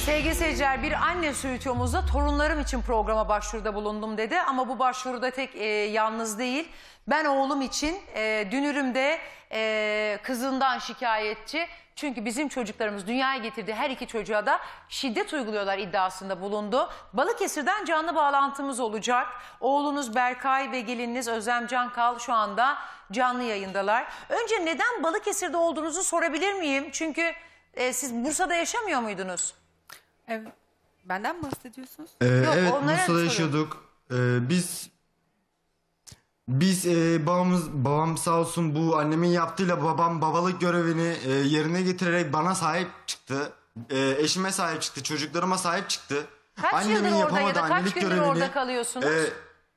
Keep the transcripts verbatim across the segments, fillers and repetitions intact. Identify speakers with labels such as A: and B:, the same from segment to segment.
A: Sevgili seyirciler, bir anne stüdyomuzda torunlarım için programa başvuruda bulundum dedi. Ama bu başvuruda tek e, yalnız değil. Ben oğlum için e, dünürümde e, kızından şikayetçi. Çünkü bizim çocuklarımız dünyaya getirdiği her iki çocuğa da şiddet uyguluyorlar iddiasında bulundu. Balıkesir'den canlı bağlantımız olacak. Oğlunuz Berkay ve gelininiz Özlem Cankal şu anda canlı yayındalar. Önce neden Balıkesir'de olduğunuzu sorabilir miyim? Çünkü e, siz Bursa'da yaşamıyor muydunuz?
B: Evet. Benden mi bahsediyorsunuz?
C: Ee,
A: Yok,
C: evet,
A: onlara
C: Bursa'da
A: sorun.
C: yaşıyorduk. Ee, biz biz e, babamız babam sağ olsun bu annemin yaptığıyla babam babalık görevini e, yerine getirerek bana sahip çıktı. E, eşime sahip çıktı, çocuklarıma sahip çıktı.
A: Kaç
C: Annemin
A: yıldır orada ya da
C: yapamadığı
A: kaç
C: annelik
A: gündür
C: görevini,
A: orada kalıyorsunuz?
C: e,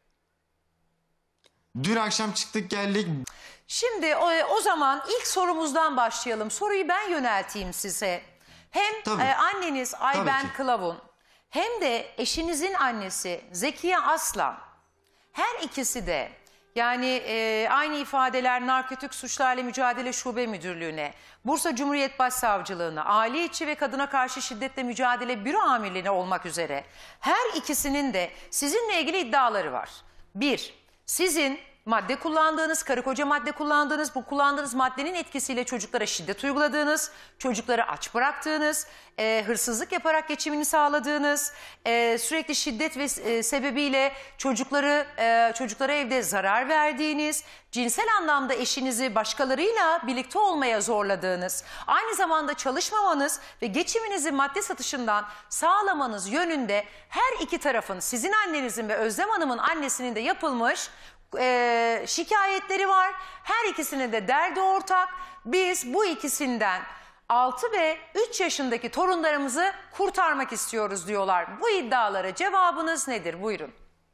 C: dün akşam çıktık geldik.
A: Şimdi o, o zaman ilk sorumuzdan başlayalım. Soruyu ben yönelteyim size. Hem
C: Tabii.
A: e, anneniz Ayben
C: Tabii ki.
A: Kılavun hem de eşinizin annesi Zekiye Aslan, her ikisi de yani e, aynı ifadeler Narkotik Suçlarla Mücadele Şube Müdürlüğü'ne, Bursa Cumhuriyet Başsavcılığı'na, aile içi ve kadına karşı şiddetle mücadele büro amirliğine olmak üzere her ikisinin de sizinle ilgili iddiaları var. Bir, sizin madde kullandığınız, karı koca madde kullandığınız, bu kullandığınız maddenin etkisiyle çocuklara şiddet uyguladığınız, çocukları aç bıraktığınız, e, hırsızlık yaparak geçimini sağladığınız, e, sürekli şiddet ve e, sebebiyle çocukları e, çocuklara evde zarar verdiğiniz, cinsel anlamda eşinizi başkalarıyla birlikte olmaya zorladığınız, aynı zamanda çalışmamanız ve geçiminizi madde satışından sağlamanız yönünde her iki tarafın, sizin annenizin ve Özlem Hanım'ın annesinin de yapılmış Ee, şikayetleri var. Her ikisinin de derdi ortak. Biz bu ikisinden altı ve üç yaşındaki torunlarımızı kurtarmak istiyoruz diyorlar. Bu iddialara cevabınız nedir? Buyurun.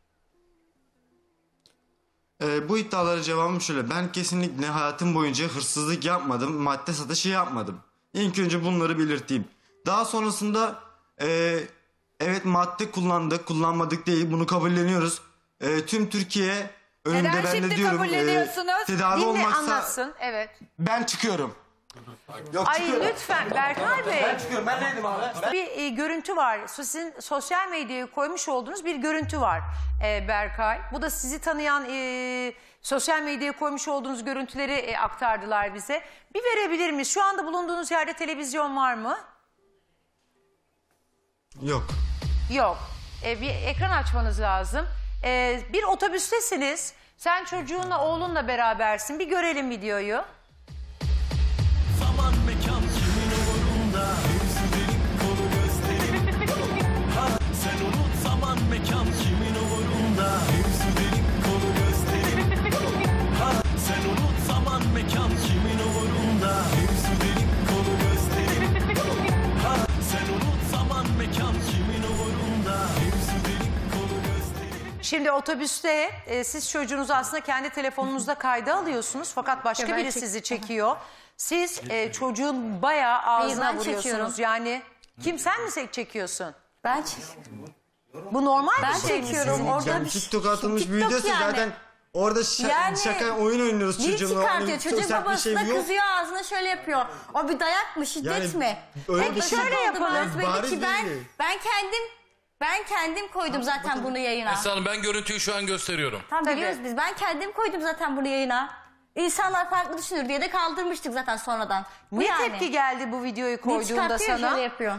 C: Ee, bu iddialara cevabım şöyle. Ben kesinlikle hayatım boyunca hırsızlık yapmadım, madde satışı yapmadım. İlk önce bunları belirteyim. Daha sonrasında e, evet madde kullandık, kullanmadık değil, bunu kabulleniyoruz. E, tüm Türkiye önünde
B: Neden
C: ben de
B: şimdi
C: diyorum
B: kabulleniyorsunuz?
C: tedavi
A: Dinle
C: olmazsa
A: anlatsın. Evet.
C: ben çıkıyorum. Yok,
A: Ay
C: çıkıyorum.
A: lütfen Berkay Bey.
C: Ben çıkıyorum. Ben neydim abi? Ben...
A: Bir e, görüntü var. Sizin sosyal medyaya koymuş olduğunuz bir görüntü var e, Berkay. Bu da sizi tanıyan e, sosyal medyaya koymuş olduğunuz görüntüleri e, aktardılar bize. Bir verebilir miyiz? Şu anda bulunduğunuz yerde televizyon var mı?
C: Yok.
A: Yok. E, bir ekran açmanız lazım. E, bir otobüstesiniz. Sen çocuğunla, oğlunla berabersin. Bir görelim videoyu.
D: Zaman mekan kimin umurunda, hepsi delik kolu gösterim. Ha, sen unut zaman mekan kimin umurunda, hepsi delik kolu gösterim. Ha, sen unut zaman mekan kimin umurunda, hepsi delik kolu gösterim. Ha, sen unut zaman mekan kimin umurunda, hepsi delik kolu gösterim.
A: Şimdi otobüste e, siz çocuğunuzu aslında kendi telefonunuzda kayda alıyorsunuz. Fakat başka
B: Evet,
A: biri
B: çek-
A: sizi çekiyor. Siz e, çocuğun bayağı ağzına
E: ben
A: vuruyorsunuz.
E: çekiyorum.
A: Yani kim, sen mi se- çekiyorsun?
E: Ben çekiyorum.
A: Bu normal
E: Ben
A: bir şey mi
E: çekiyorum.
A: sizin
E: Orada
A: için?
C: Yani
E: bir şey-
C: TikTok atılmış
E: TikTok
C: videosu
E: yani.
C: zaten orada şa-
E: Yani
C: şaka oyun oynuyoruz
E: Biri
C: çocuğumla.
E: çıkartıyor.
C: Hani
E: Çocuğun
C: sert bir
E: babasına
C: şey yok.
E: kızıyor, ağzına şöyle yapıyor. O bir dayak mı, şiddet
C: Yani
E: mi?
C: öyle
E: Peki
C: bir şey-
E: şöyle yapalım.
C: Yani bariz
E: ki ben,
C: değil.
E: ben kendim ben kendim koydum zaten bunu yayına.
F: Esra Hanım, ben görüntüyü şu an gösteriyorum.
E: Tam
A: Tabii.
E: biliyoruz biz. Ben kendim koydum zaten bunu yayına. İnsanlar farklı düşünür diye de kaldırmıştık zaten sonradan. Bu
A: Ne
E: yani.
A: tepki geldi bu videoyu
E: Bir
A: koyduğunda
E: çıkartıyor,
A: sana?
E: şöyle yapıyor.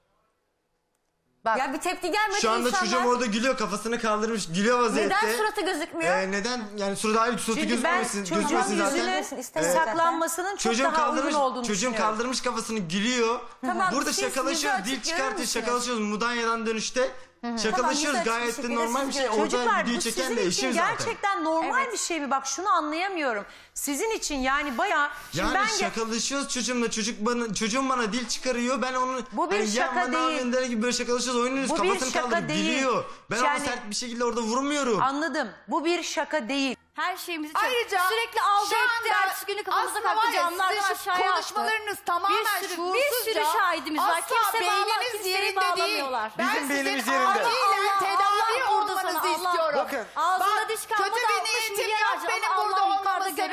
A: Bak,
E: Ya bir tepki gelmedi
C: Şu anda
E: insanlar.
C: çocuğum orada gülüyor, kafasını kaldırmış, gülüyor vaziyette.
E: Neden suratı gözükmüyor?
C: Ee, neden yani suratı hayır suratı
A: çünkü ben
C: gözükmesin,
A: çocuğun
C: gözükmesin zaten.
A: yüzünü
E: İstemiyorum zaten.
A: saklanmasının çok
C: Çocuğum
A: daha
C: kaldırmış,
A: uygun olduğunu
C: çocuğum
A: düşünüyorum.
C: kaldırmış kafasını gülüyor.
E: Tamam,
C: Burada
E: siz
C: şakalaşıyoruz,
E: yüzü
C: dil
E: açık
C: çıkartıyoruz,
E: görür
C: şakalaşıyoruz. Mudanya'dan dönüşte şakalaşıyoruz,
E: yüzü açık bir
C: gayet de
E: şekilde
C: normal
E: siz
C: bir şey.
E: görün.
C: Orada
A: Çocuklar
C: videoyu
A: bu
C: çeken
A: sizin
C: de
A: için
C: eşim zaten.
A: gerçekten normal
E: Evet.
A: bir şey mi? Bak şunu anlayamıyorum. Sizin için yani bayağı... Şimdi
C: Yani
A: ben ge-
C: şakalaşıyoruz çocuğumla, çocuk bana, çocuğum bana dil çıkarıyor. Ben onu
A: Bu bir
C: hani
A: şaka
C: yapma, ne
A: değil.
C: yapıyorsun der gibi böyle şakalaşıyoruz, oynuyoruz,
A: Bu bir
C: kafasını
A: şaka
C: kaldırıp
A: değil.
C: gülüyor. Ben
A: Yani-
C: ona sert bir şekilde orada vurmuyorum.
A: Anladım. Bu bir şaka değil.
E: Her şeyimizi çok
G: Ayrıca
E: sürekli aldı
G: şu
E: etti.
G: anda
E: Ertesi günü kafamıza
G: aslında var
E: kalktı
G: ya,
E: camlardan
G: sizin şu
E: aşağıya attı.
G: konuşmalarınız tamamen
E: bir sürü, bir sürü
G: şuursuzca,
E: şahidimiz var.
G: asla
E: Kimse bağla,
G: beyniniz
E: kimseyi
G: yerinde değil.
E: bağlamıyorlar.
G: Ben
C: Bizim beynimiz
G: sizin
C: yerinde.
G: acilen tedavi
E: Allah vurdu
G: olmanızı
E: sana, Allah.
G: istiyorum.
C: Bakın.
E: Ağzına
G: Bak,
E: diş kalmadı,
G: kötü bir
E: altmış
G: niyetim
E: milyar
G: yok
E: harcadı.
G: benim
E: Allah
G: burada
E: yukarıda
G: olmamı
E: görüyor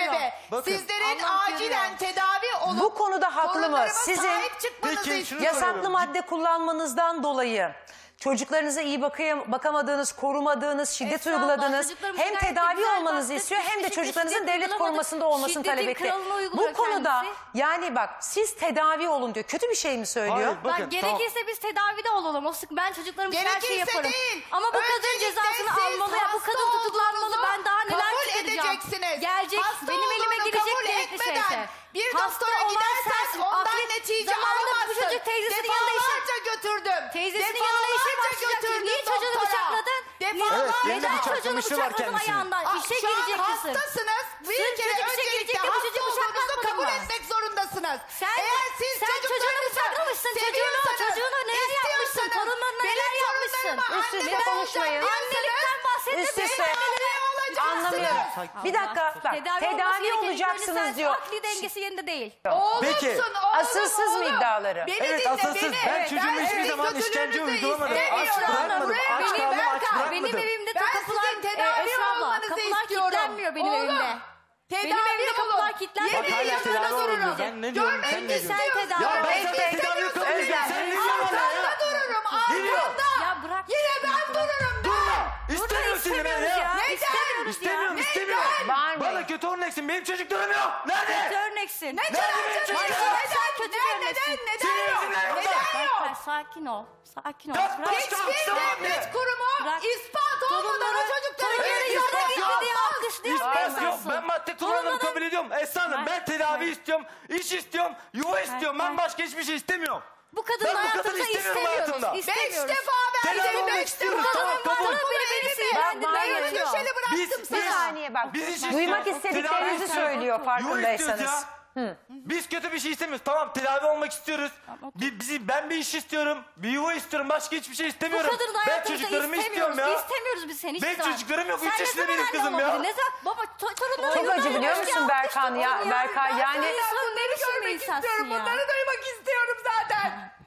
G: sebebi.
H: Bakın.
G: Sizlerin
B: Allah
G: acilen
B: görüyor.
G: tedavi olup
A: Bu konuda haklı mı?
G: sorunlarıma
A: Sizin
G: sahip çıkmanızı
H: Peki,
G: istiyorum.
H: şunu
A: yasaklı
H: soruyorum.
A: madde kullanmanızdan dolayı çocuklarınıza iyi bakayım, bakamadığınız, korumadığınız, şiddet
E: Esra abla,
A: uyguladığınız
E: çocuklarımız
A: hem
E: gayet
A: tedavi
E: güzel
A: olmanızı
E: baktı.
A: istiyor hem de
E: Hiçbir
A: çocuklarınızın
E: şiddet
A: devlet
E: uygulamadı.
A: korumasında olmasını
E: Şiddetin
A: talep etti.
E: kralını
A: Bu
E: uyguluyor
A: konuda
E: kendisi.
A: yani bak siz tedavi olun diyor. Kötü bir şey mi söylüyor?
H: Hayır,
E: Bak
H: bakın,
E: gerekirse biz tedavide olalım. O sık ben çocuklarım için her
G: Gerekirse
E: şeyi yaparım.
G: değil.
E: Ama bu kadın
G: Öncelikle
E: cezasını
G: siz
E: almalı ya. Bu
G: hasta
E: kadın tutuklanmalı.
G: olduğunuzu
E: Ben daha neler
G: kabul
E: çıkaracağım.
G: edeceksiniz.
E: Gelecek.
G: Hasta
E: benim elime
G: olduğunu
E: girecek
G: kabul
E: gerekli
G: etmeden
E: şeyse.
G: bir
E: Hasta
G: doktora
E: olan
G: gidersen
E: sensin.
G: ondan
E: Akli
G: netice
E: zamanında bu
G: alamazsın.
E: çocuk teyzesinin yanında işi-
G: Defalarca götürdüm.
E: Teyzesinin yanına işe
G: Defalarca
E: başlayacak.
G: götürdüm
E: Niye çocuğunu
G: doktora.
E: bıçakladın?
G: Defalarca.
H: Evet, elinde
E: Neden çocuğunu
H: bıçaklamışı var
E: bıçakladın
H: kendisini.
E: ayağından?
G: Aa,
E: İşe
G: şu an
E: girecek kızım.
G: hastasınız. Bir
E: Sırf
G: kere
E: çocuk işe
G: öncelikle
E: girecek de bu
G: hasta
E: çocuğu
G: olduğunuzu
E: bıçaklatmadın
G: kabul
E: mı?
G: etmek zorundasınız.
E: Sen,
G: Eğer siz
E: sen çocuğunu
G: çocuklarınızı
E: bıçaklamışsın. Çocuğunu,
G: seviyorsanız,
E: çocuğuna neler yapmışsın?
G: istiyorsanız,
E: Torunlarına
G: benim
E: neler yapmışsın?
G: torunlarıma
A: Üst üste
G: anne
A: konuşmayın.
G: olacağım
E: Annelikten bahsedin.
A: Üst
E: benim
A: üste.
E: annelere
A: Anlamıyorum.
H: Sakin.
A: Bir dakika bak
E: Tedavi,
A: tedavi,
E: olması
A: olacaksınız
E: gerekeni
A: diyor.
E: Akli dengesi yerinde değil.
G: Oğlumsun,
H: Peki.
G: oğlum,
A: Asılsız mı
G: oğlum.
A: iddiaları?
G: Beni
H: Evet,
G: dinle,
H: asılsız.
G: beni.
H: Ben
G: Evet,
H: çocuğuma hiçbir
G: sizin
H: zaman işkence
G: kötülüğünüzü
H: uygulamadım. Aç
G: istemiyorum.
H: bırakmadım.
G: Buraya
H: Aç
G: beni
H: kaldım, aç
G: Berkay.
H: bırakmadım.
E: Benim evimde
G: Ben
E: kapılar
G: sizin tedavi
E: e, Esra abla,
G: olmanızı
E: kapılar
G: istiyorum.
E: kilitlenmiyor benim
G: Oğlum,
E: evimde.
G: Tedavi
E: Benim evimde kapılar
G: olun.
E: kilitlenmiyor.
G: Yedi
H: Bak hala
G: yanında
H: tedavi
G: dururum.
H: olmuyor. Ben ne diyorum,
G: Görmek
H: sen ne diyorsun?
G: istiyorsun.
E: Sen tedavi
H: Ya ben
G: Görmek
H: zaten tedavi
G: istemiyorsun.
H: kabul ediyorum. Sen ne diyorsun bana
G: Arkanda
H: ya?
G: dururum,
H: Geliyor.
G: arkanda.
E: Ya bırak.
G: Yine ben dururum.
H: Durma.
G: Ben.
H: İstemiyorum seni ben
E: istemiyoruz
H: ya.
E: ya.
G: Neden?
E: İstemiyoruz
H: İstemiyorum,
E: ya.
H: istemiyorum.
A: Bağırmayın.
H: Bana kötü örneksin. Benim çocuklarım yok. Nerede?
E: Kötü örneksin.
G: Ne kadar
H: benim
G: kötü?
H: çocuklarım?
G: Neden?
E: Sen kötü
G: Neden?
E: örneksin.
G: Neden?
H: Senin
G: Neden yok?
H: yüzünden yok.
G: Neden
E: Berkay
G: yok?
E: sakin ol. Sakin ol.
H: Ya
E: Bırak.
H: bırak.
G: Hiçbir
H: Tamam,
G: devlet
H: tamam.
G: kurumu
E: Bırak.
G: ispat olmadan o çocukları
E: torunları
G: geri
E: yolda
G: gönderemez.
E: gitti diye alkışlayamazsın.
H: İspat yok. Ben madde kullanımı kabul ediyorum. Esra Hanım, ben tedavi istiyorum. İş istiyorum. Yuva istiyorum. Ben başka hiçbir şey istemiyorum.
E: Bu kadının
H: Ben bu
E: hayatında
H: kadını istemiyorum
E: istemiyoruz.
H: hayatımda.
G: Beş
E: İstemiyoruz.
G: defa
H: Tedavi
G: verdim.
H: olmak
G: Beş
H: istiyorum.
G: defa.
H: Tamam, kabul.
E: Kadın beni beni
A: Bak,
E: sinirlendirmeye
A: bağırmayın.
G: Evimi
E: yetiyor.
G: köşeli bıraktım
H: Biz-
G: sana.
A: Bir saniye bak.
H: Biz iş
A: Duymak
H: istiyoruz.
A: istediklerinizi
H: Tedavi istiyoruz.
A: söylüyor
H: Yuva
A: farkındaysanız.
H: istiyoruz ya. Biz kötü bir şey istemiyoruz. Tamam, tedavi olmak istiyoruz. Bir, bizi, ben bir iş istiyorum. Bir yuva istiyorum. Başka hiçbir şey
E: Bu
H: istemiyorum.
E: kadının
H: Ben
E: hayatımızda
H: çocuklarımı
E: istemiyoruz.
H: istiyorum ya.
E: İstemiyoruz biz seni hiçbir
H: Benim
E: zaman.
H: çocuklarım yok.
E: Sen
H: Üç
E: ne
H: yaşında
E: zaman
H: benim
E: anne
H: kızım ya.
E: olamadın? Ne zaman? Baba to- torunları
A: Çok
E: yoldan
A: acı biliyor
E: yoldan
A: musun Berkan ya?
E: alkışladın
A: Berkay yani
E: İnsan ne biçim bir
G: Görmek
E: insansın
G: istiyorum.
E: ya?
G: Bunları duymak istiyorum zaten.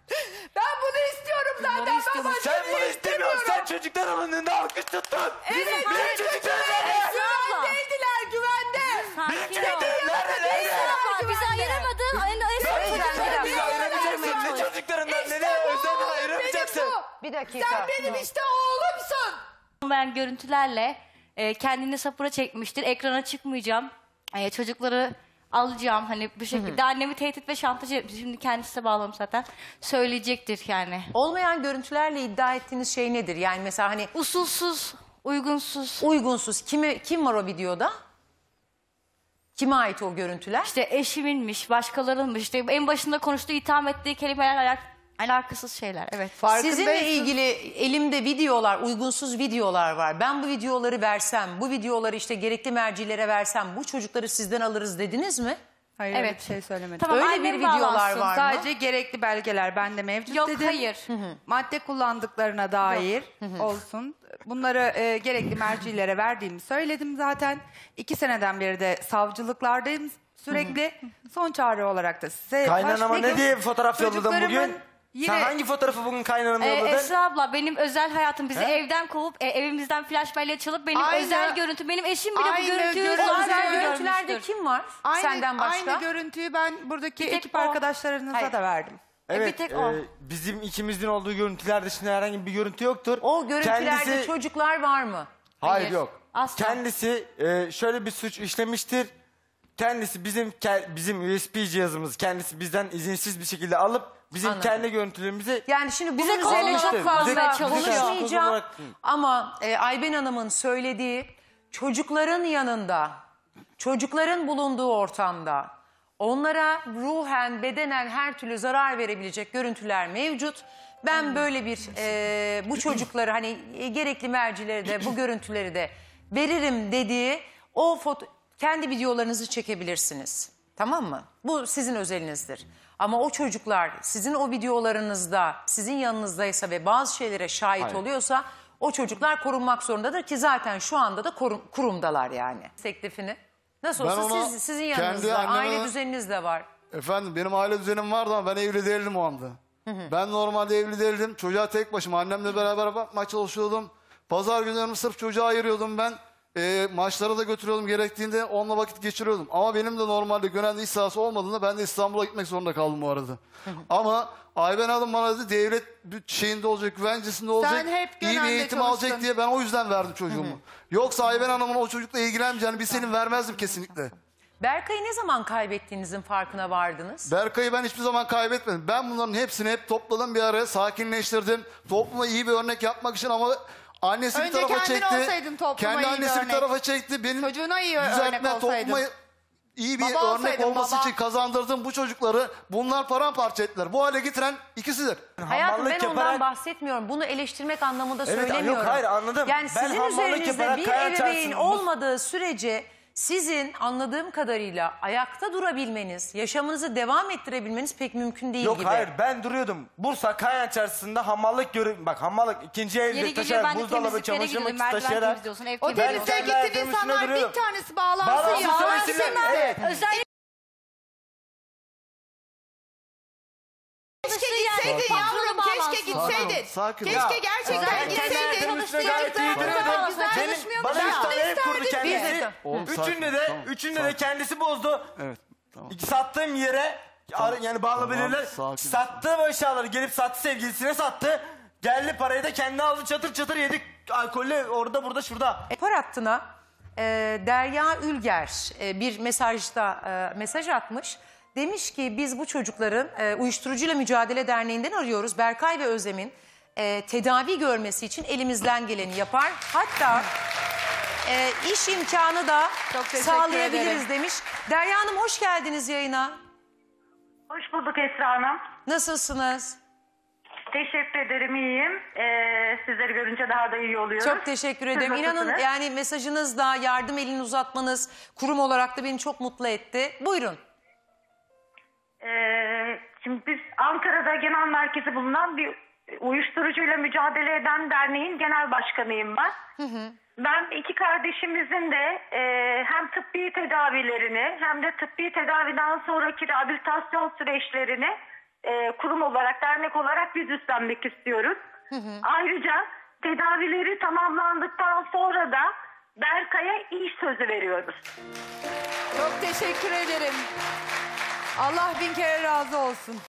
G: Ben bunu istiyorum zaten. Ben
E: istiyorsun.
G: başka
H: Sen
G: bir şey
H: bunu istemiyorsun.
G: istemiyorum.
H: Sen çocukların önünde alkış tuttun.
G: Evet,
H: Benim
G: evet,
H: çocuklarım
G: evet.
H: nerede?
G: Güvendeydiler, güvende.
H: Benim
E: Sakin ol.
H: çocuklarım nerede? Nerede?
E: Esra bizi ayıramadın. Aynı
H: Ben
E: Esra
H: çocuklarımı
A: bir dakika.
H: ayıramayacaksın. Ne çocuklarından ne
G: İşte
H: de
G: bu.
H: özlemden
G: Benim
H: ayıramayacaksın.
G: bu.
A: bir dakika.
G: Sen benim işte oğlumsun.
E: Ben görüntülerle e, kendini sapıra çekmiştir. Ekrana çıkmayacağım. E, çocukları alacağım. Hani bu şekilde annemi tehdit ve şantaj etmiş. Şimdi kendisi de bağlamış zaten. Söyleyecektir yani.
A: Olmayan görüntülerle iddia ettiğiniz şey nedir? Yani mesela hani
E: Usulsüz, uygunsuz.
A: uygunsuz. Kimi, kim var o videoda? Kime ait o görüntüler?
E: İşte eşiminmiş, başkalarınmış. İşte en başında konuştuğu, itham ettiği kelimeler alak alakasız şeyler. Evet.
A: Sizinle ilgili elimde videolar, uygunsuz videolar var. Ben bu videoları versem, bu videoları işte gerekli mercilere versem bu çocukları sizden alırız dediniz mi?
B: Hayır öyle
E: Evet.
B: bir şey söylemedim.
E: Tamam,
A: Öyle
E: annem
A: bir videolar
E: bağlansın.
A: var mı?
B: Sadece gerekli belgeler bende mevcut
E: Yok,
B: dedim.
E: hayır.
B: Madde kullandıklarına dair olsun. Bunları e, gerekli mercilere verdiğimi söyledim zaten. İki seneden beri de savcılıklardayım sürekli. Son çare olarak da size...
H: Kaynanama
B: başka-
H: ne diye fotoğraf yolladın
B: Çocuklarımın
H: bugün?
B: Yine...
H: Sen hangi fotoğrafı bugün kaynanama
E: Ee,
H: yolladın?
E: Esra abla benim özel hayatım bizi
H: He?
E: evden kovup e, evimizden flash bellek çalıp benim
G: Aynı-
E: özel görüntü benim eşim bile bu
G: aynı
E: görüntüyü
G: görüntü-
A: O
E: özel
A: özel
E: görüntülerde
A: görüntülerde kim var
G: Aynı,
A: senden başka?
G: Aynı görüntüyü ben buradaki
E: Bir tek
G: ekip
E: o.
G: arkadaşlarınıza
A: Hayır.
G: da verdim.
H: Evet,
E: bir tek o.
H: e, bizim ikimizin olduğu görüntüler dışında herhangi bir görüntü yoktur.
A: O görüntülerde
H: Kendisi-
A: çocuklar var mı?
H: Hayır,
E: Hayır,
H: yok.
E: asla.
H: Kendisi e, şöyle bir suç işlemiştir. Kendisi bizim ke- bizim U S B cihazımız kendisi bizden izinsiz bir şekilde alıp bizim
A: Anladım.
H: kendi görüntülerimizi
A: Yani şimdi bunun
E: Bize
A: üzerine
E: konuşmak
A: çok
H: Bize-
A: fazla
E: bize çalışıyor.
A: konuşmayacağım.
H: olarak-
A: Ama e, Ayben Hanım'ın söylediği çocukların yanında, çocukların bulunduğu ortamda onlara ruhen, bedenen her türlü zarar verebilecek görüntüler mevcut. Ben böyle bir e, bu çocukları hani e, gerekli mercileri de bu görüntüleri de veririm dediği o foto kendi videolarınızı çekebilirsiniz. Tamam mı? Bu sizin özelinizdir. Ama o çocuklar sizin o videolarınızda sizin yanınızdaysa ve bazı şeylere şahit
H: Hayır.
A: oluyorsa o çocuklar korunmak zorundadır ki zaten şu anda da korum, kurumdalar yani. Teklifini. Nasıl
I: Ben
A: olsa
I: ona
A: siz, sizin
I: kendi
A: yanınızda
I: anneme-
A: aile düzeniniz de var.
I: Efendim benim aile düzenim vardı ama ben evli değildim o anda. Ben normalde evli değildim. Çocuğa tek başıma annemle beraber bakmaya çalışıyordum. Pazar günlerimi sırf çocuğa ayırıyordum ben. e, maçlara da götürüyordum, gerektiğinde onunla vakit geçiriyordum. Ama benim de normalde Gönen'de iş sahası olmadığında ben de İstanbul'a gitmek zorunda kaldım bu arada. Ama Ayben Hanım bana dedi devlet şeyinde olacak, güvencesinde olacak,
G: hep
I: iyi bir
G: Gönen'de
I: eğitim
G: çalıştın.
I: alacak diye ben o yüzden verdim çocuğumu. Yoksa Ayben Hanım'ın o çocukla ilgilenmeyeceğini bilseydim vermezdim kesinlikle.
A: Berkay'ı ne zaman kaybettiğinizin farkına vardınız?
I: Berkay'ı ben hiçbir zaman kaybetmedim. Ben bunların hepsini hep topladım bir araya, sakinleştirdim. Topluma iyi bir örnek yapmak için ama annesi
G: Önce
I: bir tarafa
G: kendin
I: çekti.
G: olsaydın topluma
I: Kendi
G: iyi bir
I: annesi bir
G: örnek.
I: tarafa çekti. Benim
G: Çocuğuna iyi örnek
I: düzeltme,
G: olsaydın.
I: topluma iyi bir
G: Baba
I: örnek
G: olsaydın,
I: olması
G: baba.
I: için kazandırdım bu çocukları. Bunlar paramparça ettiler. Bu hale getiren ikisidir.
A: Hayatım ben
H: Hamallık
A: ondan
H: yaparak-
A: bahsetmiyorum. Bunu eleştirmek anlamında
H: Evet,
A: söylemiyorum.
H: yok, hayır, anladım.
A: Yani
H: Ben
A: sizin
H: hamallık
A: üzerinizde
H: yaparak
A: bir
H: kaya
A: ebeveyn
H: açarsın. Bu-
A: olmadığı sürece sizin anladığım kadarıyla ayakta durabilmeniz, yaşamınızı devam ettirebilmeniz pek mümkün değil
H: Yok
A: gibi.
H: hayır ben duruyordum. Bursa Kayan Çarşısı'nda hamallık görüp bak hamallık ikinci
E: Yeri
H: elde
E: geliyor
H: taşıyarak
E: ben de
H: buzdolabı
E: temizliklere
H: çamaşır
E: gidiyorum.
H: makinesi
E: Merdiven
H: taşıyarak.
E: temizliyorsun, ev
G: O
H: Ben
E: temizliyorsun.
G: temizliğe
H: kendi
G: gittin
H: ayaklarımın
G: insanlar
H: üstünde
G: bir
H: duruyorum.
G: tanesi bağlansın
H: Bağlansın,
G: ya.
H: söylesinler. Evet.
E: Özellikle
G: Keşke gitseydin yavrum, keşke
I: Sakin
G: gitseydin.
I: ol, sakin ol.
G: Keşke
H: Ya,
G: gerçekten
H: ben kendi
G: gitseydin.
H: ayaklarımın üstüne gayet iyi
G: Çocuklar
H: duruyordum.
G: burada güzel
H: Benim,
G: çalışmıyormuş
H: bana
G: ya.
H: üç tane ev kurdu
G: Bir
H: kendisi.
A: dakika.
I: Oğlum, sakin,
H: Üçünde de,
I: tamam,
H: üçünde
I: sakin.
H: de kendisi bozdu.
I: Evet. Tamam.
H: Sattığım yere ar- yani bağlayabilirler.
I: Tamam, sakin.
H: Sattığım eşyaları gelip sattı, sevgilisine sattı. Geldi parayı da kendi aldı, çatır çatır yedik. Alkollü orada burada şurada.
A: Spor hattına e, Derya Ülger e, bir mesajda e, mesaj atmış. Demiş ki biz bu çocukların e, Uyuşturucuyla Mücadele Derneği'nden arıyoruz. Berkay ve Özlem'in e, tedavi görmesi için elimizden geleni yapar. Hatta e, iş imkanı da
G: Çok teşekkür
A: sağlayabiliriz
G: ederim.
A: demiş. Derya Hanım hoş geldiniz yayına.
J: Hoş bulduk Esra Hanım.
A: Nasılsınız?
J: Teşekkür ederim, iyiyim. Ee, sizleri görünce daha da iyi oluyoruz.
A: Çok teşekkür
J: Siz
A: ederim. İnanın
J: nasılsınız?
A: yani mesajınızla yardım elini uzatmanız kurum olarak da beni çok mutlu etti. Buyurun.
J: Ee, şimdi biz Ankara'da genel merkezi bulunan bir uyuşturucuyla mücadele eden derneğin genel başkanıyım ben. Ben iki kardeşimizin de e, hem tıbbi tedavilerini hem de tıbbi tedaviden sonraki rehabilitasyon süreçlerini e, kurum olarak, dernek olarak biz üstlenmek istiyoruz. Ayrıca tedavileri tamamlandıktan sonra da Berkay'a iş sözü veriyoruz.
G: Çok teşekkür ederim. Allah bin kere razı olsun.